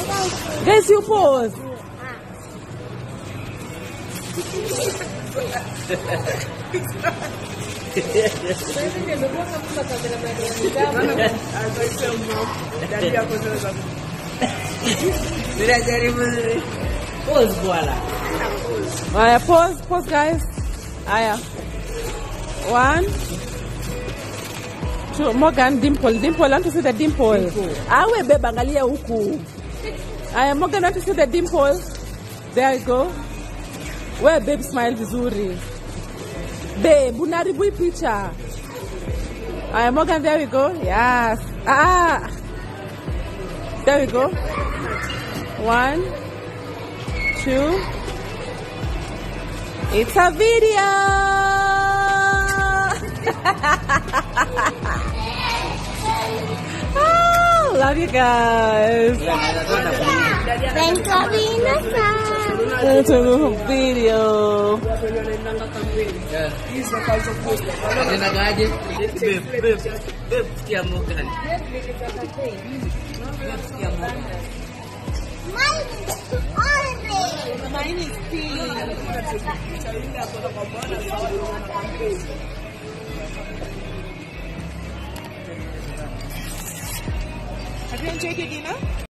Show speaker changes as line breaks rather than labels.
Guys, you pause.
Pause bola.
Aya, pause guys. Aya. 1, 2. Morgan, dimple. I want to see the dimple. Awe babe, angalia huku. Aya, Morgan, I want to see the dimple. There you go. Where babe smile vizuri. Babe, unaharibu picha. Aya, Morgan, there we go. Yes. There we go. 1, 2. It's a video. Oh, love you guys. It's a video. Mine is pink. Have you enjoyed your dinner?